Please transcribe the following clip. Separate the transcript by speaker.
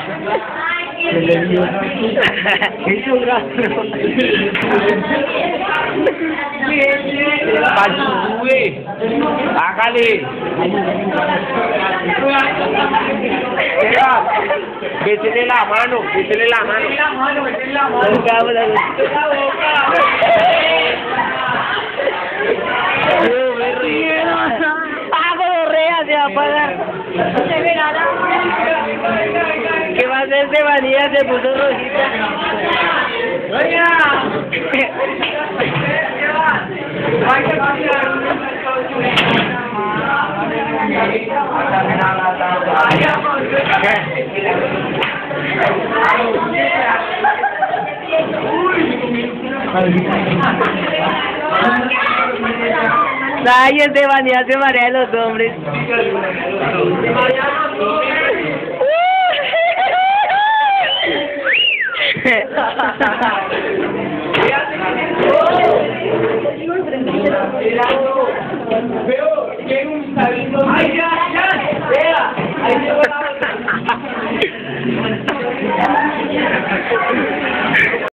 Speaker 1: Hágale. Métele la mano, métele la mano.
Speaker 2: Se va a pagar. ¿Qué va a hacer Estefanía? Se puso rojita. Ay, Estefanía se marea de los hombres.
Speaker 1: Veo.